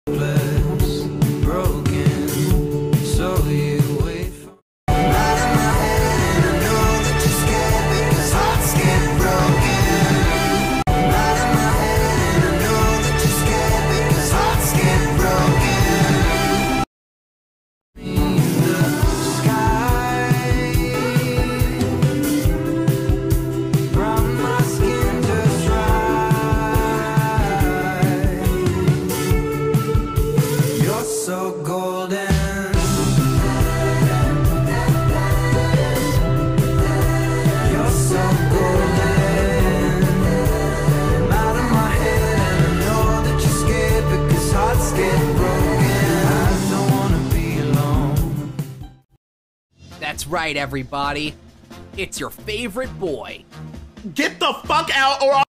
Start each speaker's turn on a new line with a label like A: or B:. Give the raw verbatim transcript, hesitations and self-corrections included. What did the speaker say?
A: That's right, everybody. It's your favorite boy.
B: Get the fuck out or I'll